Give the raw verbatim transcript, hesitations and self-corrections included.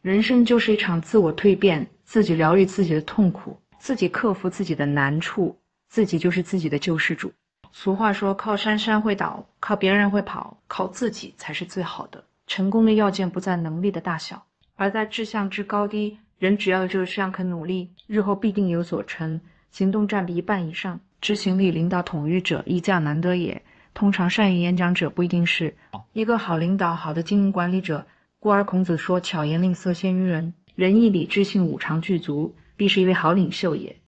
人生就是一场自我蜕变，自己疗愈自己的痛苦，自己克服自己的难处，自己就是自己的救世主。俗话说，靠山山会倒，靠别人会跑，靠自己才是最好的。成功的要件不在能力的大小，而在志向之高低。人只要有这个志向肯努力，日后必定有所成。行动占比一半以上，执行力领导统御者亦将难得也。通常善于演讲者不一定是一个好领导、好的经营管理者。故而孔子说，巧言令色，先于人。仁义礼智信五常具足，必是一位好领袖也。